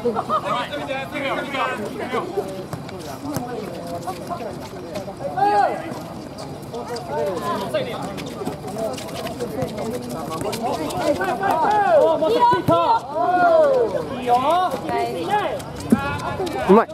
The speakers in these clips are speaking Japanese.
うまい。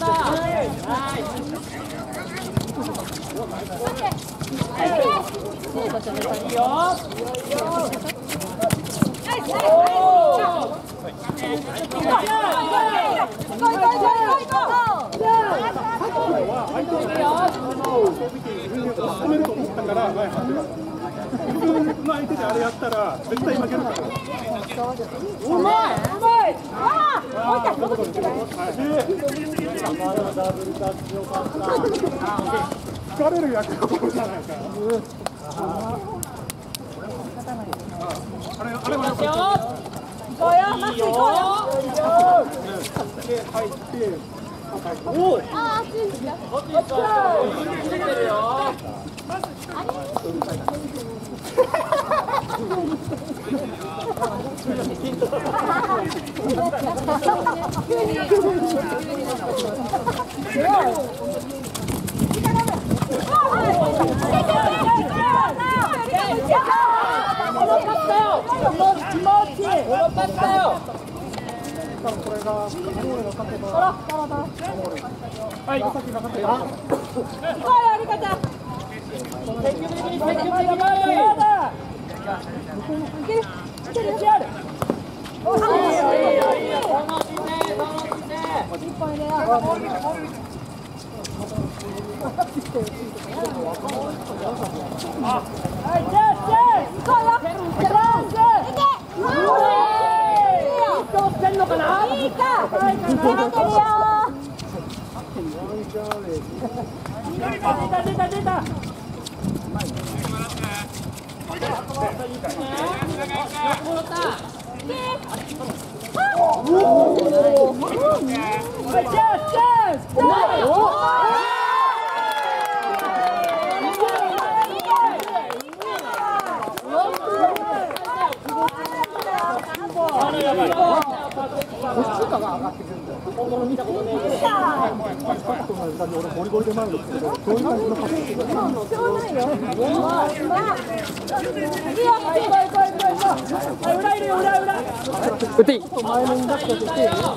相手であれやったら絶対負けるから。 うまい。ああ、もう一回戻ってきてない。 疲れる役割じゃないか。あれもよかった。 行こうよ、マック行こうよ。 入って。 おお。ああ、熱い。こっち来てるよ。 はい、お先がかったよ。 行こうよ、リカちゃん。積極的に。いける。出た。本物見たことねえけど。俺ゴリゴリで回るんですけど、そういう感じのパス。しょうがないよ。裏いるよ、裏。 打っていい。 前に出してて、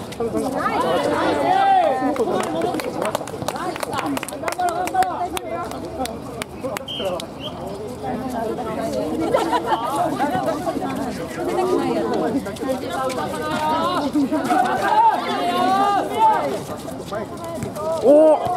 おお。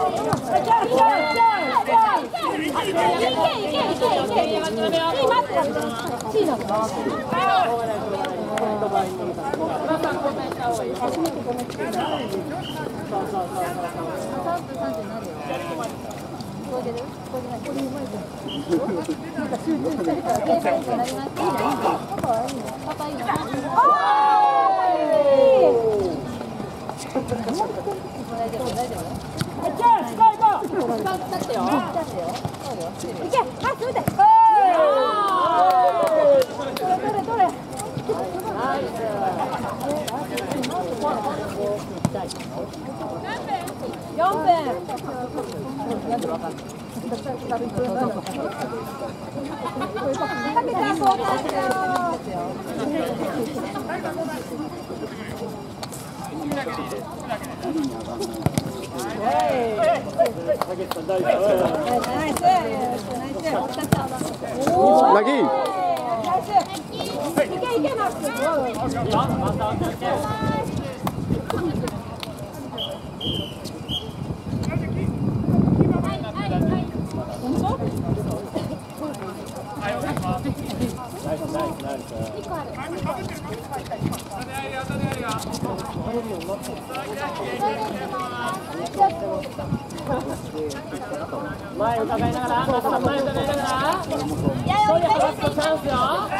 前を伺いながら、中さん前を伺いながら、そういう話のチャンスよ。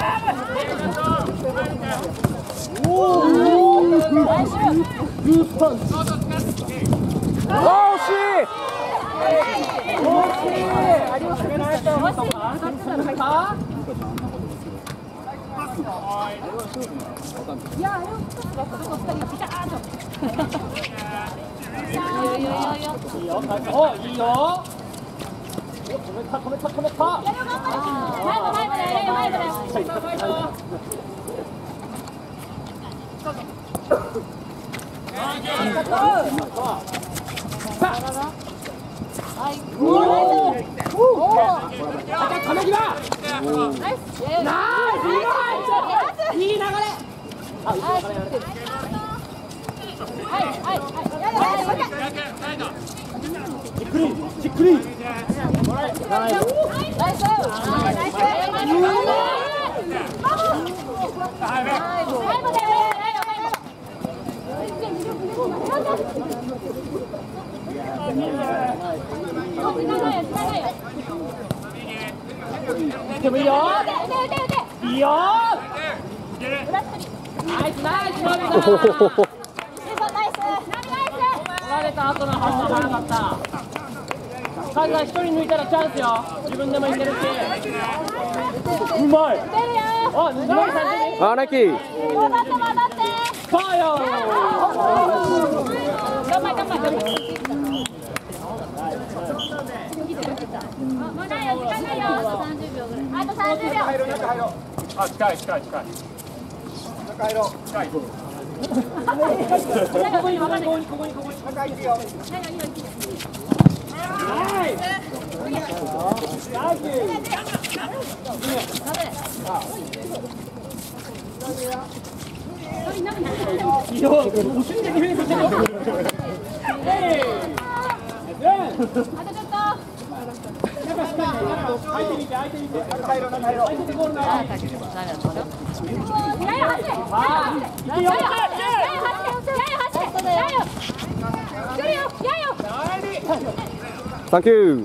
おー、グーパンチ。 惜しい。 ありますね。 でもいいよ。いいよ。ナイスナイス。取られた後の走りがなかった。カズは一人抜いたらチャンスよ。自分でもいけるし。うまい。あ、うまい感じ。 あ、ラッキー。 そうよ。頑張れ頑張れ。もうないよ、時間ないよ。あと30秒ぐらい。あと30秒。入ろう。あ、近い。中入ろう。近い。ここに。中行くよ。はい。いいよ。後ろでディフェンスしてるよ。あとちょっと。相手見て。中入ろう。相手ゴールない。 サンキュー。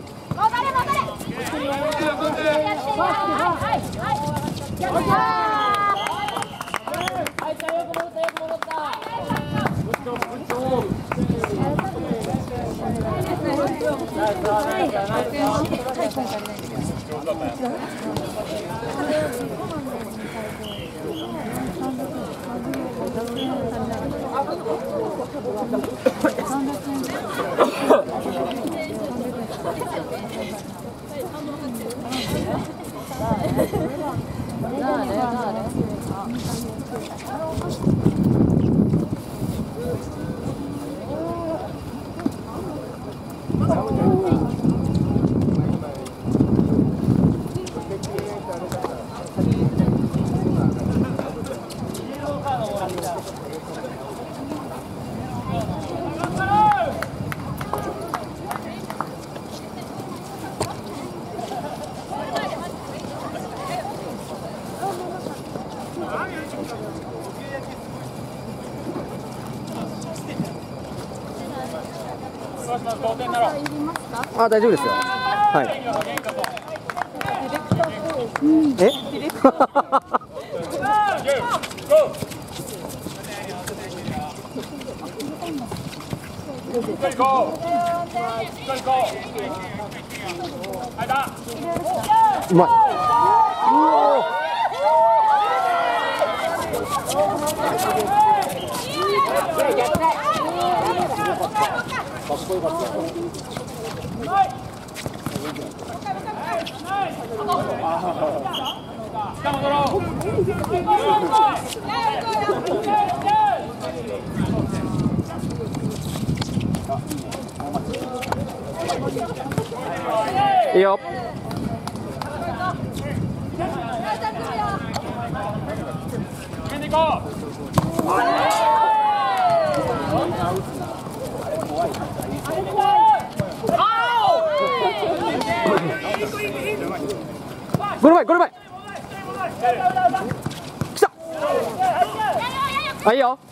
あ、大丈夫ですよ。はい。え？うまい。かっこよかった。いいよ。ゴール前、ゴール前。来た。あ、いいよ。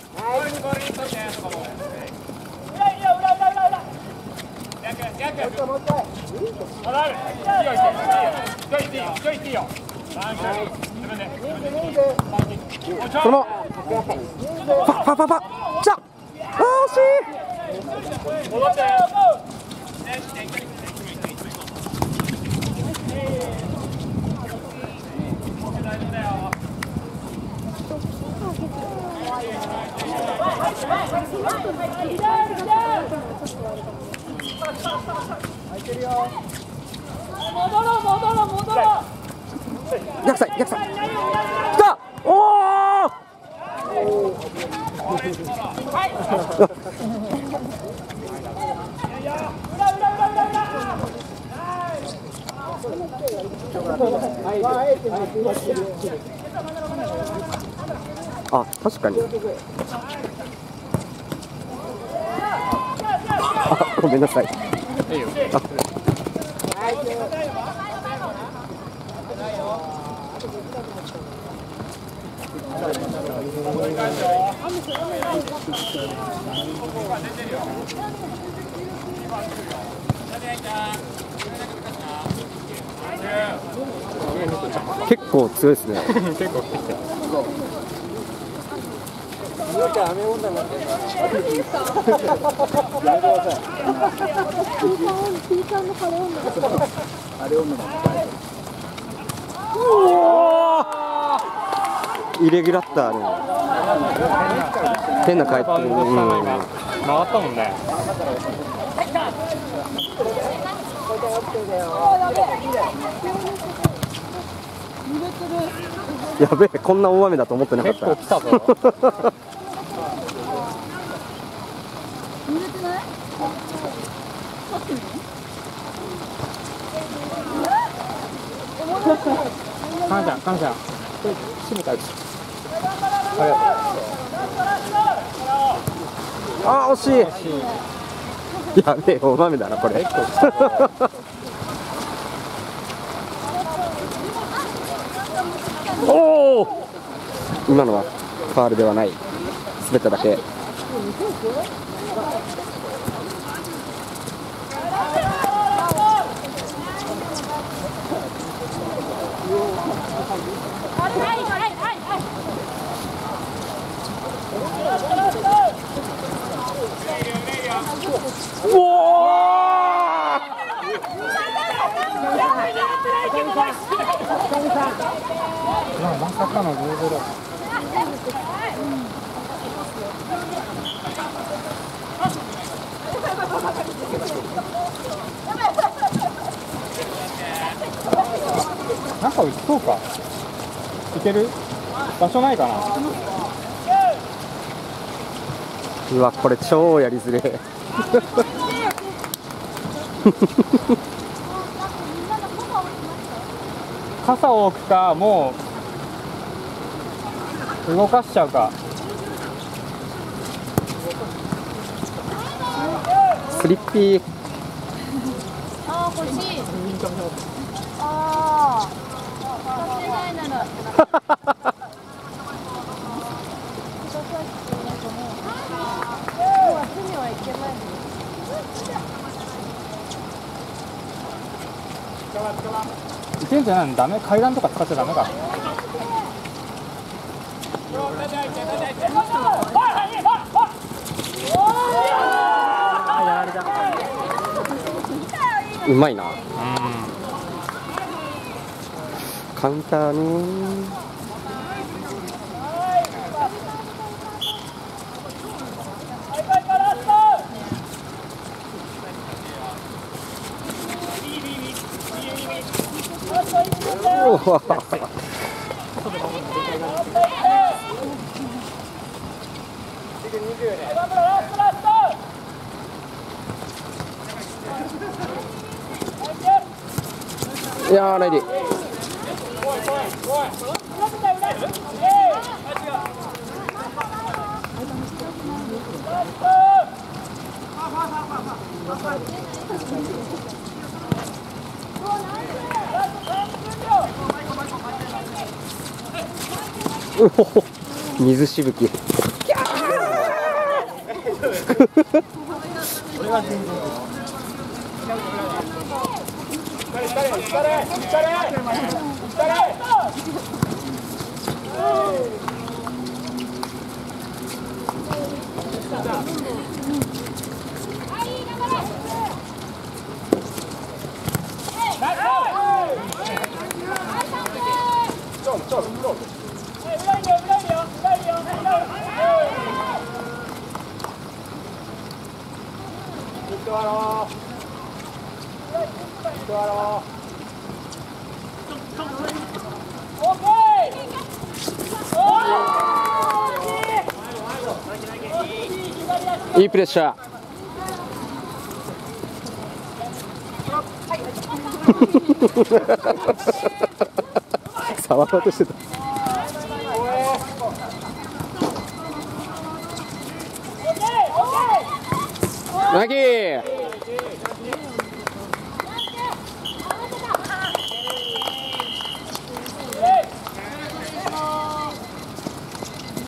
そのまま。パ。来た。あ、惜しい。戻って。 逆サイ逆サイ。来た。おお。あ、確かに。あ、ごめんなさい。結構強いですね。結構。イレギュラッターね。変な回転。回ったもんね。やべえ、こんな大雨だと思ってなかった。結構来たぞ。感謝感謝。閉めたやつ。ありがとう。あー、惜しい。やべえ、大雨だなこれ。おお。今のはファウルではない。滑っただけ。おお。まさかの5-0。なんか打ちそうか。いける？場所ないかな。うわ、これ超やりづれえ。傘を置くか、もう動かしちゃうか。スリッピー。 あー、欲しい。ああ。させないなら。 いけんじゃないの？ダメ？階段とか使っちゃダメか。 うまいな。カウンターね。いやー、ライリー。おお、水しぶき。 いいプレッシャー。触ろうとしてた。ナイキー。